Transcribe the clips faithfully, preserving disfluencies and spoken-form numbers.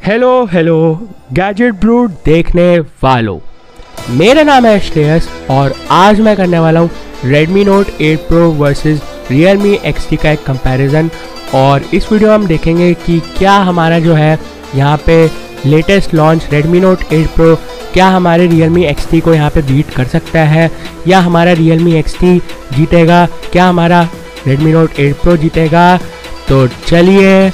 Hello hello gadget brood देखने वालों, मेरा नाम है श्रेयस और आज मैं करने वाला हूँ Redmi Note eight Pro versus Realme X T का एक कंपैरिजन। और इस वीडियो में हम देखेंगे कि क्या हमारा जो है यहाँ पे latest launch Redmi Note eight Pro क्या हमारे Realme एक्स टी को यहाँ पे बीट कर सकता है या हमारा Realme एक्स टी जीतेगा, क्या हमारा Redmi Note एट Pro जीतेगा। तो चलिए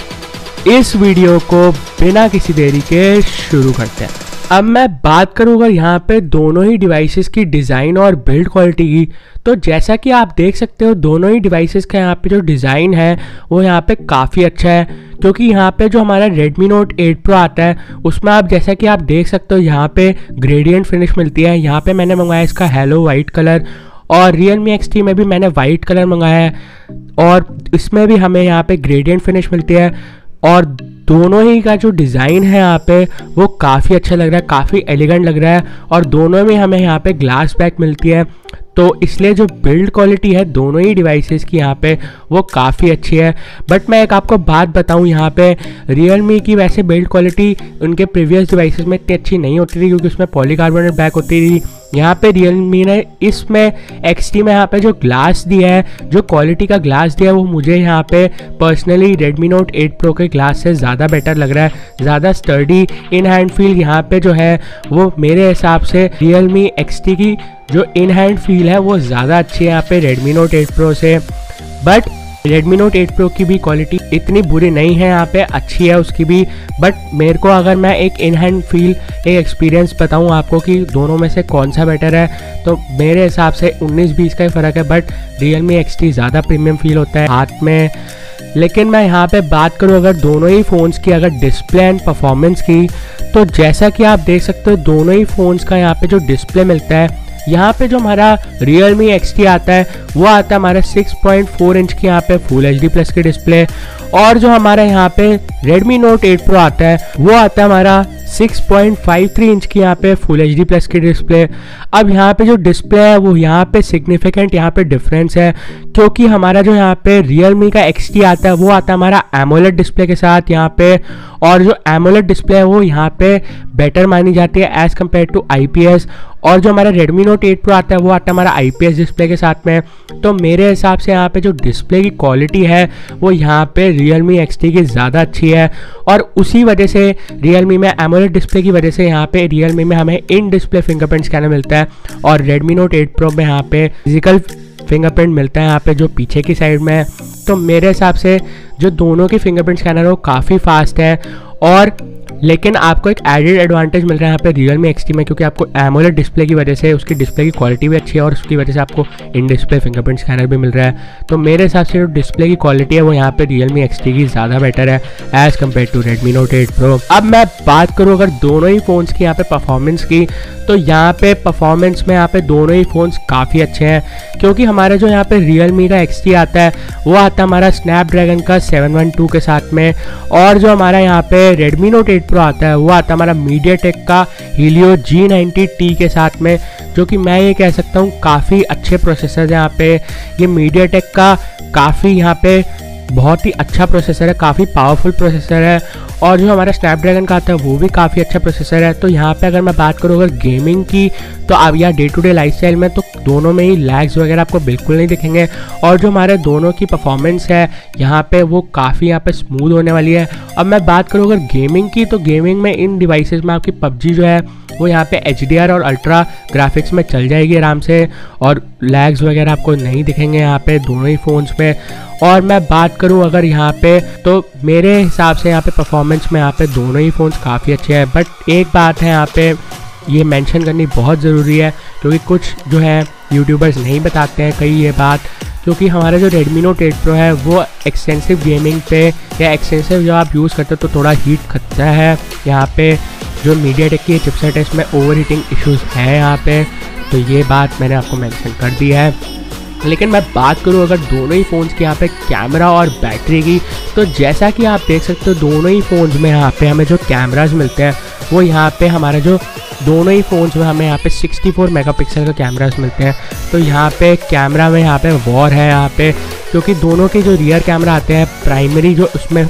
इस वीडियो को बिना किसी देरी के शुरू करते हैं। अब मैं बात करूँ अगर यहाँ पे दोनों ही डिवाइसेस की डिज़ाइन और बिल्ड क्वालिटी की, तो जैसा कि आप देख सकते हो दोनों ही डिवाइसेस का यहाँ पे जो डिज़ाइन है वो यहाँ पे काफ़ी अच्छा है। क्योंकि यहाँ पे जो हमारा Redmi Note एट Pro आता है उसमें आप जैसा कि आप देख सकते हो यहाँ पे ग्रेडियंट फिनिश मिलती है। यहाँ पे मैंने मंगवाया इसका हेलो वाइट कलर और Realme एक्स टी में भी मैंने वाइट कलर मंगाया है और इसमें भी हमें यहाँ पे ग्रेडियंट फिनिश मिलती है। और दोनों ही का जो डिज़ाइन है यहाँ पे वो काफ़ी अच्छा लग रहा है, काफ़ी एलिगेंट लग रहा है और दोनों में हमें यहाँ पे ग्लास बैक मिलती है। तो इसलिए जो बिल्ड क्वालिटी है दोनों ही डिवाइसेस की यहाँ पे वो काफ़ी अच्छी है। बट मैं एक आपको बात बताऊँ, यहाँ पे Realme की वैसे बिल्ड क्वालिटी उनके प्रीवियस डिवाइसेस में इतनी अच्छी नहीं होती थी क्योंकि उसमें पॉलीकार्बोनेट बैक होती थी। यहाँ पे Realme ने इसमें एक्स टी में यहाँ पे जो ग्लास दिया है, जो क्वालिटी का ग्लास दिया है वो मुझे यहाँ पे personally Redmi Note eight Pro के ग्लास से ज़्यादा बेटर लग रहा है। ज़्यादा स्टर्डी इन हैंड फील यहाँ पे जो है वो मेरे हिसाब से Realme एक्स टी की जो इन हैंड फील है वो ज़्यादा अच्छी है यहाँ पे Redmi Note एट Pro से। But Redmi Note eight Pro की भी क्वालिटी इतनी बुरी नहीं है, यहाँ पे अच्छी है उसकी भी। बट मेरे को अगर मैं एक इन हैंड फील एक एक्सपीरियंस बताऊँ आपको कि दोनों में से कौन सा बेटर है, तो मेरे हिसाब से उन्नीस बीस का ही फ़र्क है। बट Realme एक्स टी ज़्यादा प्रीमियम फील होता है हाथ में। लेकिन मैं यहाँ पे बात करूँ अगर दोनों ही फ़ोन्स की अगर डिस्प्ले एंड परफॉर्मेंस की, तो जैसा कि आप देख सकते हो दोनों ही फ़ोन्स का यहाँ पे जो डिस्प्ले मिलता है, यहाँ पे जो हमारा Realme एक्स टी आता है वो आता है हमारा सिक्स पॉइंट फोर इंच की यहाँ पे फुल एच डी प्लस की डिस्प्ले। और जो हमारा यहाँ पे Redmi Note एट Pro आता है वो आता है हमारा six point five three inch की यहाँ पे फुल एच डी प्लस की डिस्प्ले। अब यहाँ पे जो डिस्प्ले है वो यहाँ पे सिग्निफिकेंट यहाँ पे डिफरेंस है क्योंकि हमारा जो यहाँ पे Realme का एक्स टी आता है वो आता है हमारा एमोलेड डिस्प्ले के साथ यहाँ पे। और जो एमोलेड डिस्प्ले है वो यहाँ पे बेटर मानी जाती है as compared to I P S. और जो हमारा Redmi Note एट Pro आता है वो आता है हमारा आई पी एस डिस्प्ले के साथ में। तो मेरे हिसाब से यहाँ पे जो डिस्प्ले की क्वालिटी है वो यहाँ पे Realme एक्स टी की ज़्यादा अच्छी है। और उसी वजह से Realme में एमोलेड डिस्प्ले की वजह से यहाँ पे Realme में हमें इन डिस्प्ले फिंगरप्रिंट स्कैनर मिलता है और Redmi Note एट Pro में यहाँ पे फिजिकल फिंगरप्रिंट मिलता है यहाँ पे जो पीछे की साइड में है। तो मेरे हिसाब से जो दोनों की फिंगरप्रिंट स्कैनर है वो काफ़ी फास्ट है। और लेकिन आपको एक एडेड एडवांटेज मिल रहा है यहाँ पे Realme एक्स टी में क्योंकि आपको एमोलेड डिस्प्ले की वजह से उसकी डिस्प्ले की क्वालिटी भी अच्छी है और उसकी वजह से आपको इन डिस्प्ले फिंगरप्रिंट स्कैनर भी मिल रहा है। तो मेरे हिसाब से जो डिस्प्ले की क्वालिटी है वो यहाँ पे Realme एक्स टी की ज़्यादा बेटर है as compared to Redmi Note eight Pro। अब मैं बात करूँ अगर दोनों ही फ़ोन्स की यहाँ पे परफॉर्मेंस की, तो यहाँ पे परफॉर्मेंस में यहाँ पे दोनों ही फ़ोन्स काफ़ी अच्छे हैं क्योंकि हमारा जो यहाँ पे Realme का एक्स टी आता है वो आता है हमारा स्नैपड्रैगन का सेवन वन टू के साथ में। और जो हमारा यहाँ पे Redmi Note एट Pro आता है वो आता है हमारा MediaTek का Helio जी नाइंटी टी के साथ में, जो कि मैं ये कह सकता हूँ काफ़ी अच्छे प्रोसेसर है। यहाँ पे ये MediaTek का काफ़ी यहाँ पे बहुत ही अच्छा प्रोसेसर है, काफ़ी पावरफुल प्रोसेसर है। और जो हमारा स्नैपड्रैगन का आता है वो भी काफ़ी अच्छा प्रोसेसर है। तो यहाँ पे अगर मैं बात करूँ अगर गेमिंग की, तो अब या डे टू डे लाइफस्टाइल में तो दोनों में ही लैग्स वगैरह आपको बिल्कुल नहीं दिखेंगे। और जो हमारे दोनों की परफॉर्मेंस है यहाँ पे वो काफ़ी यहाँ पे स्मूथ होने वाली है। अब मैं बात करूँ अगर गेमिंग की, तो गेमिंग में इन डिवाइसेस में आपकी पबजी जो है वो यहाँ पे एच डी आर और अल्ट्रा ग्राफिक्स में चल जाएगी आराम से और लैग्स वगैरह आपको नहीं दिखेंगे यहाँ पे दोनों ही फ़ोन्स में। और मैं बात करूँ अगर यहाँ पे, तो मेरे हिसाब से यहाँ पे परफॉर्मेंस में यहाँ पे दोनों ही फ़ोन्स काफ़ी अच्छे हैं। बट एक बात है यहाँ पे ये मेंशन करनी बहुत ज़रूरी है क्योंकि कुछ जो है यूट्यूबर्स नहीं बताते हैं कई ये बात, क्योंकि हमारा जो Redmi Note एट Pro है वो एक्सटेंसिव गेमिंग पे या एक्सटेंसिव जब आप यूज़ करते हो तो थोड़ा हीट खतरा है। यहाँ पे जो MediaTek की चिपसेट है इसमें ओवर हीटिंग इशूज़ है यहाँ पे, तो ये बात मैंने आपको मेंशन कर दी है। लेकिन मैं बात करूँ अगर दोनों ही फ़ोन्स के यहाँ पे कैमरा और बैटरी की, तो जैसा कि आप देख सकते हो दोनों ही फ़ोन्स में यहाँ पे हमें जो कैमराज मिलते हैं वो यहाँ पे हमारे जो दोनों ही फ़ोन्स में हमें यहाँ पे सिक्सटी फोर मेगापिक्सल का कैमरास मिलते हैं। तो यहाँ पे कैमरा में यहाँ पे वॉर है यहाँ पे, क्योंकि दोनों के जो रियर कैमरा आते हैं प्राइमरी जो उसमें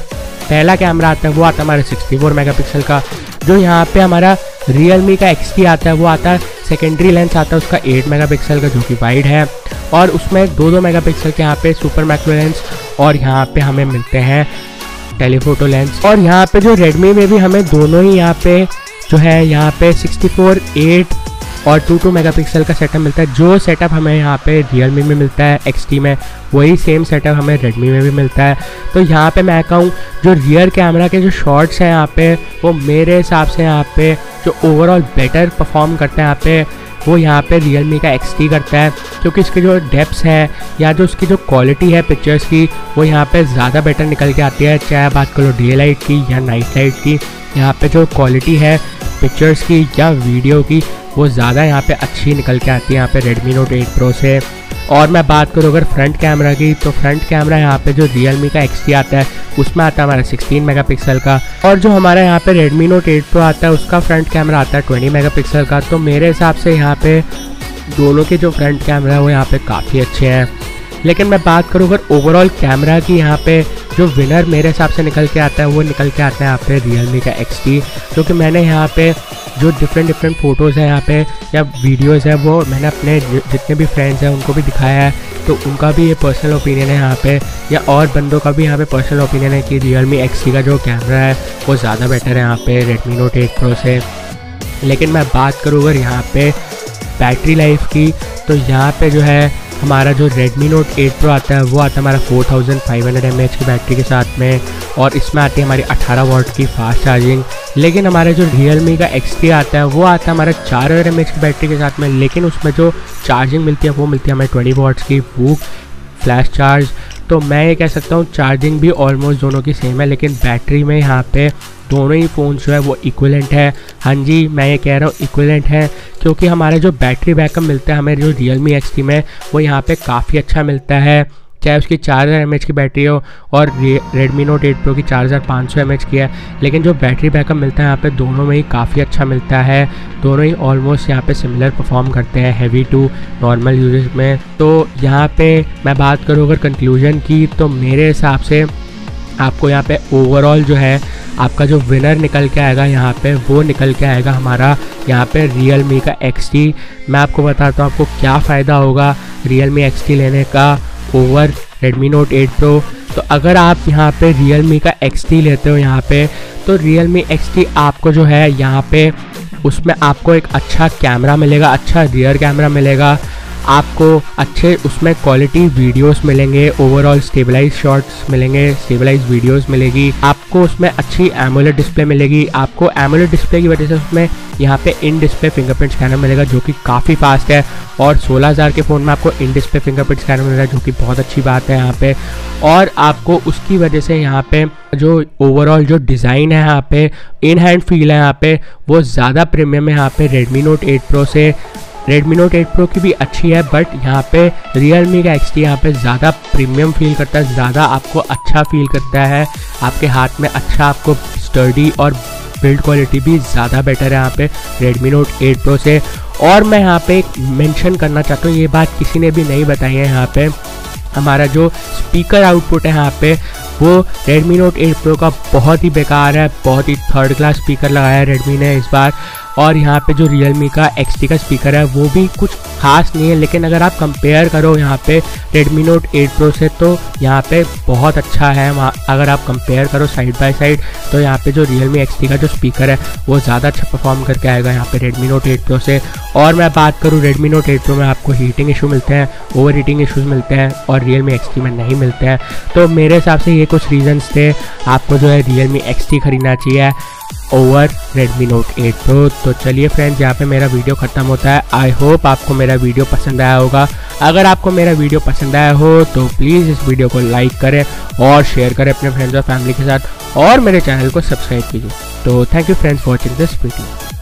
पहला कैमरा आता है वो आता है हमारा सिक्सटी फोर मेगापिक्सल का। जो यहाँ पे हमारा Realme का एक्स टी आता है वो आता है सेकेंडरी लेंस आता है उसका एट मेगापिक्सल का जो कि वाइड है, और उसमें दो दो मेगापिक्सल के यहाँ पे सुपर मैक्रो लेंस और यहाँ पे हमें मिलते हैं टेलीफोटो लेंस। और यहाँ पे जो Redmi में भी हमें दोनों ही यहाँ पे जो है यहाँ पे सिक्सटी फोर, एट और टू टू मेगापिक्सल का सेटअप मिलता है। जो सेटअप हमें यहाँ पे Realme में मिलता है एक्स टी में, वही सेम सेटअप हमें Redmi में भी मिलता है। तो यहाँ पे मैं कहूँ जो रियर कैमरा के जो शॉट्स हैं यहाँ पे वो मेरे हिसाब से यहाँ पे जो ओवरऑल बेटर परफॉर्म करता है यहाँ पे वो यहाँ पे Realme का एक्स टी करता है, क्योंकि इसकी जो डेप्थ है या जो उसकी जो क्वालिटी है पिक्चर्स की वो यहाँ पे ज़्यादा बेटर निकल के आती है। चाहे बात करो डे लाइट की या नाइट लाइट की, यहाँ पे जो क्वालिटी है पिक्चर्स की या वीडियो की वो ज़्यादा यहाँ पे अच्छी निकल के आती है यहाँ पे Redmi Note एट Pro से। और मैं बात करूँ अगर फ्रंट कैमरा की, तो फ्रंट कैमरा यहाँ पे जो Realme का एक्स टी आता है उसमें आता है हमारा सिक्सटीन मेगापिक्सल का, और जो हमारा यहाँ पे Redmi Note एट Pro आता है उसका फ्रंट कैमरा आता है ट्वेंटी मेगापिक्सल का। तो मेरे हिसाब से यहाँ पे दोनों के जो फ्रंट कैमरा है वो यहाँ पे काफ़ी अच्छे हैं। लेकिन मैं बात करूँ अगर ओवरऑल कैमरा की, यहाँ पे जो विनर मेरे हिसाब से निकल के आता है वो निकल के आता है यहाँ पे Realme का एक्स टी, क्योंकि मैंने यहाँ पे जो डिफरेंट डिफरेंट फ़ोटोज़ हैं यहाँ पे या वीडियोज़ है वो मैंने अपने जितने भी फ्रेंड्स हैं उनको भी दिखाया है, तो उनका भी ये पर्सनल ओपिनियन है यहाँ पे, या और बंदों का भी यहाँ पे पर्सनल ओपिनियन है कि Realme एक्स टी का जो कैमरा है वो ज़्यादा बेटर है यहाँ पे Redmi Note एट Pro से। लेकिन मैं बात करूँ अगर यहाँ पे बैटरी लाइफ की, तो यहाँ पे जो है हमारा जो Redmi Note एट Pro आता है वो आता है हमारा four thousand five hundred M A H की बैटरी के साथ में, और इसमें आती है हमारी अठारह वॉट की फास्ट चार्जिंग। लेकिन हमारा जो Realme का एक्स टी आता है वो आता है हमारा चार हज़ार एम ए एच की बैटरी के साथ में, लेकिन उसमें जो चार्जिंग मिलती है वो मिलती है हमें ट्वेंटी वॉट्स की वो फ्लैश चार्ज। तो मैं ये कह सकता हूँ चार्जिंग भी ऑलमोस्ट दोनों की सेम है, लेकिन बैटरी में यहाँ पे दोनों ही फ़ोन्स जो है वो इक्विवेलेंट है। हाँ जी, मैं ये कह रहा हूँ इक्विवेलेंट है, क्योंकि हमारा जो बैटरी बैकअप मिलता है हमें जो Realme एक्स टी में वो यहाँ पे काफ़ी अच्छा मिलता है, चाहे उसकी चार हज़ार एम ए एच की बैटरी हो और Redmi Note एट Pro की चार हज़ार पाँच सौ एम ए एच की है। लेकिन जो बैटरी बैकअप मिलता है यहाँ पे दोनों में ही काफ़ी अच्छा मिलता है, दोनों ही ऑलमोस्ट यहाँ पे सिमिलर परफॉर्म करते हैं हैवी टू नॉर्मल यूजेज में। तो यहाँ पे मैं बात करूँ अगर कंक्लूजन की, तो मेरे हिसाब से आपको यहाँ पे ओवरऑल जो है आपका जो विनर निकल के आएगा यहाँ पे वो निकल के आएगा हमारा यहाँ पे Realme का एक्स टी। मैं आपको बताता हूँ आपको क्या फ़ायदा होगा Realme एक्स टी लेने का over Redmi Note eight Pro। तो अगर आप यहाँ पे Realme का एक्स टी लेते हो यहाँ पे, तो Realme एक्स टी आपको जो है यहाँ पे उसमें आपको एक अच्छा कैमरा मिलेगा, अच्छा रियर कैमरा मिलेगा, आपको अच्छे उसमें क्वालिटी वीडियोस मिलेंगे, ओवरऑल स्टेबलाइज शॉट्स मिलेंगे, स्टेबलाइज वीडियोस मिलेगी, आपको उसमें अच्छी एमोलेड डिस्प्ले मिलेगी। आपको एमोलेड डिस्प्ले की वजह से उसमें यहाँ पे इन डिस्प्ले फिंगरप्रिंट स्कैनर मिलेगा जो कि काफ़ी फास्ट है, और सोलह हज़ार के फ़ोन में आपको इन डिस्प्ले फिंगरप्रिंट स्कैनर मिल रहा है जो कि बहुत अच्छी बात है यहाँ पे। और आपको उसकी वजह से यहाँ पे जो ओवरऑल जो डिज़ाइन है यहाँ पे, इन हैंड फील है यहाँ पे, वो ज़्यादा प्रीमियम है यहाँ पे Redmi Note एट Pro से। Redmi Note एट Pro की भी अच्छी है, बट यहाँ पे Realme का एक्स टी यहाँ पे ज़्यादा प्रीमियम फील करता है, ज़्यादा आपको अच्छा फील करता है आपके हाथ में, अच्छा आपको स्टर्डी और बिल्ड क्वालिटी भी ज़्यादा बेटर है यहाँ पे Redmi Note एट Pro से। और मैं यहाँ पे मेंशन करना चाहता हूँ, ये बात किसी ने भी नहीं बताई है, यहाँ पे हमारा जो स्पीकर आउटपुट है यहाँ पे वो Redmi Note एट Pro का बहुत ही बेकार है, बहुत ही थर्ड क्लास स्पीकर लगाया है Redmi ने इस बार। और यहाँ पे जो Realme का एक्स टी का स्पीकर है वो भी कुछ खास नहीं है, लेकिन अगर आप कंपेयर करो यहाँ पे Redmi Note एट Pro से तो यहाँ पे बहुत अच्छा है। वहाँ अगर आप कंपेयर करो साइड बाय साइड, तो यहाँ पे जो Realme एक्स टी का जो स्पीकर है वो ज़्यादा अच्छा परफॉर्म करके आएगा यहाँ पे Redmi Note एट Pro से। और मैं बात करूँ Redmi Note एट Pro में आपको हीटिंग इशू मिलते हैं, ओवर हीटिंग इशूज़ मिलते हैं, और Realme एक्स टी में नहीं मिलते हैं। तो मेरे हिसाब से ये कुछ रीजंस थे आपको जो है Realme एक्स टी खरीदना चाहिए over Redmi Note eight Pro। तो चलिए फ्रेंड्स, यहाँ पे मेरा वीडियो ख़त्म होता है। आई होप आपको मेरा वीडियो पसंद आया होगा। अगर आपको मेरा वीडियो पसंद आया हो तो प्लीज़ इस वीडियो को लाइक करें और शेयर करें अपने फ्रेंड्स और फैमिली के साथ, और मेरे चैनल को सब्सक्राइब कीजिए। तो thank you friends for watching this video.